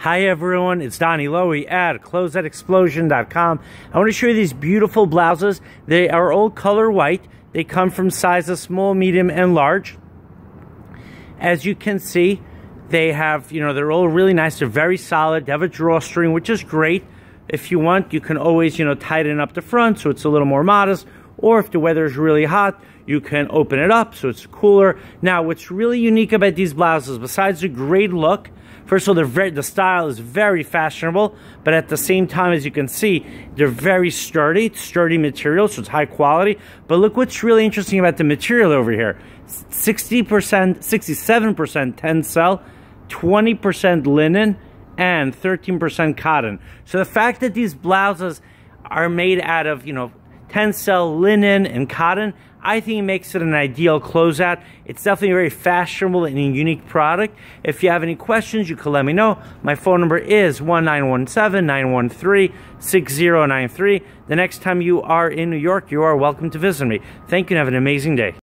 Hi everyone, it's Donnie Lowy at ClosetExplosion.com. I want to show you these beautiful blouses. They are all color white. They come from sizes small, medium, and large. As you can see, they have, they're all really nice. They're very solid. They have a drawstring, which is great. If you want, you can always, tighten up the front so it's a little more modest. Or if the weather is really hot, you can open it up so it's cooler. Now, what's really unique about these blouses, besides the great look, first of all, the style is very fashionable, but at the same time, as you can see, they're very sturdy. It's sturdy material, so it's high quality. But look what's really interesting about the material over here. 60%, 67% Tencel, 20% linen, and 13% cotton. So the fact that these blouses are made out of, Tencel, linen, and cotton, I think it makes it an ideal closeout. It's definitely a very fashionable and unique product. If you have any questions, you can let me know. My phone number is 1-917-913-6093. The next time you are in New York, you are welcome to visit me. Thank you and have an amazing day.